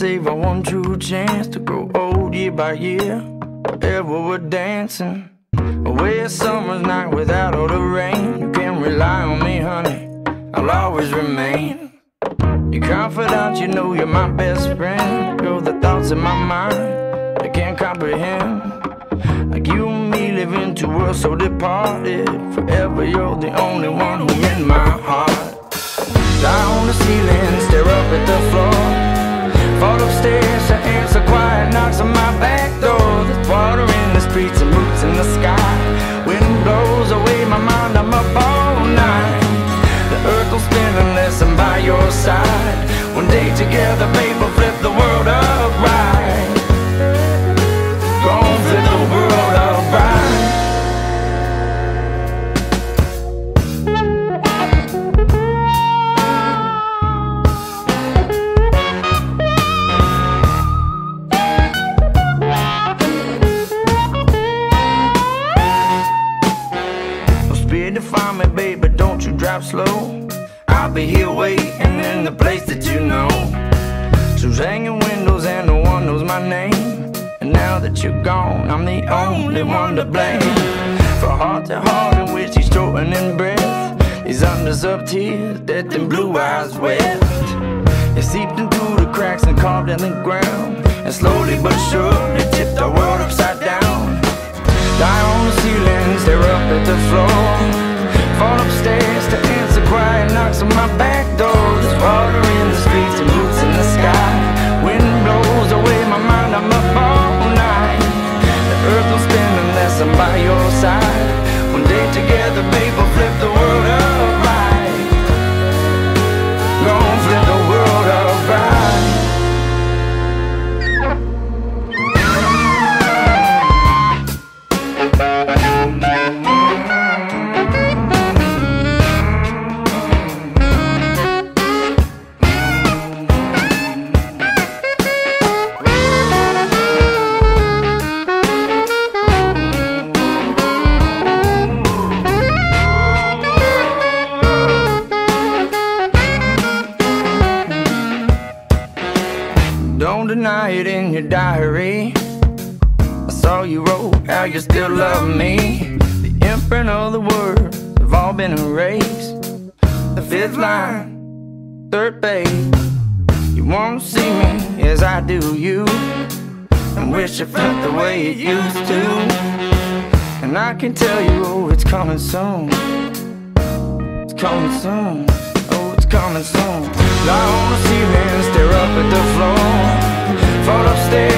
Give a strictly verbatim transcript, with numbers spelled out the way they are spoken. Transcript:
save our one true chance to grow old year by year. Forever we're dancing away a summer's night without all the rain. You can rely on me, honey, I'll always remain your confidant. You know you're my best friend. You're the thoughts in my mind I can't comprehend. Like you and me live in two worlds so departed. Forever you're the only one who in my heart. Lie on the ceiling, stare up at the floor. Fall upstairs to answer quiet knocks on my back door. There's water in the streets and roots in the sky. Wind blows away my mind, I'm up all night. The earth will spin unless I'm by your side. One day together, babe, we'll flip the world upright. Gonna flip the world upright. Find me, babe, but don't you drive slow. I'll be here waiting in the place that you know. Shoes hanging windows and no one knows my name. And now that you're gone, I'm the only one to blame. For heart to heart in which he's shortening breath. These undeserved tears, death and blue eyes wet. It seeped into the cracks and carved in the ground. And slowly but surely tipped our world upside down. Die on the ceiling, stare up at the floor. Fall upstairs to answer quiet knocks on my back door. There's water in the streets and roots in the sky. Wind blows away my mind, I'm up all night. The earth will spin unless I'm by your side. One day together, babe, we'll flip the world upright. Gonna flip the world upright. Don't deny it in your diary. I saw you wrote how you still love me. The imprint of the words have all been erased. The fifth line, third page. You won't see me as I do you, and wish I felt the way it used to. And I can tell you, oh, it's coming soon. It's coming soon. Oh, it's coming soon. Lie on the ceiling, stare up at the floor. Fall upstairs